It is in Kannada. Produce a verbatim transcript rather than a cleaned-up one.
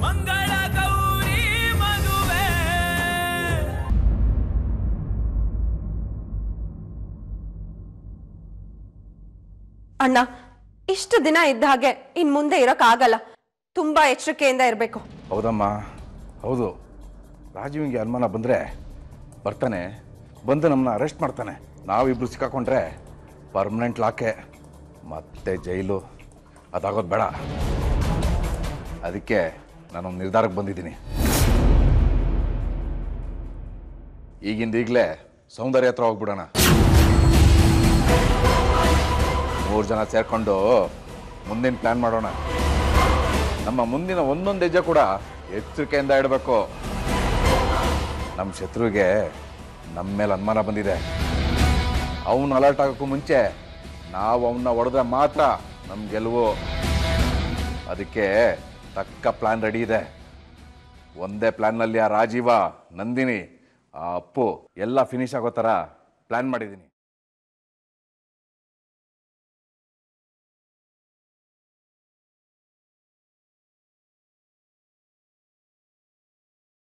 ಮಂಗಳ ಗೌರಿ ಮದುವೆ. ಅಣ್ಣ, ಇಷ್ಟು ದಿನ ಇದ್ದ ಹಾಗೆ ಇನ್ ಮುಂದೆ ಇರಕ್ ಆಗಲ್ಲ. ತುಂಬಾ ಎಚ್ಚರಿಕೆಯಿಂದ ಇರಬೇಕು. ಹೌದಮ್ಮ, ಹೌದು. ರಾಜೀವ್ಗೆ ಅನುಮಾನ ಬಂದರೆ ಬರ್ತಾನೆ, ಬಂದು ನಮ್ಮನ್ನ ಅರೆಸ್ಟ್ ಮಾಡ್ತಾನೆ. ನಾವಿಬ್ರು ಸಿಕ್ಕಾಕೊಂಡ್ರೆ ಪರ್ಮನೆಂಟ್ ಲಾಕೆ, ಮತ್ತೆ ಜೈಲು. ಅದಾಗೋದು ಬೇಡ. ಅದಕ್ಕೆ ನಾನೊಂದು ನಿರ್ಧಾರಕ್ಕೆ ಬಂದಿದ್ದೀನಿ. ಈಗಿಂದ ಈಗಲೇ ಸೌಂದರ್ಯ ಹತ್ರ ಹೋಗ್ಬಿಡೋಣ. ಮೂರು ಜನ ಸೇರ್ಕೊಂಡು ಮುಂದಿನ ಪ್ಲ್ಯಾನ್ ಮಾಡೋಣ. ನಮ್ಮ ಮುಂದಿನ ಒಂದೊಂದು ಹೆಜ್ಜೆ ಕೂಡ ಎಚ್ಚರಿಕೆಯಿಂದ ಇಡಬೇಕು. ನಮ್ಮ ಶತ್ರುವಿಗೆ ನಮ್ಮ ಮೇಲೆ ಅನುಮಾನ ಬಂದಿದೆ. ಅವನು ಅಲರ್ಟ್ ಆಗೋಕ್ಕೂ ಮುಂಚೆ ನಾವು ಅವನ್ನ ಹೊಡೆದ್ರೆ ಮಾತ್ರ ನಮ್ಮ ಗೆಲುವು. ಅದಕ್ಕೆ ತಕ್ಕ ಪ್ಲ್ಯಾನ್ ರೆಡಿ ಇದೆ. ಒಂದೇ ಪ್ಲ್ಯಾನ್ನಲ್ಲಿ ಆ ರಾಜೀವ, ನಂದಿನಿ, ಆ ಅಪ್ಪು ಎಲ್ಲ ಫಿನಿಶ್ ಆಗೋ ಥರ ಪ್ಲ್ಯಾನ್ ಮಾಡಿದ್ದೀನಿ.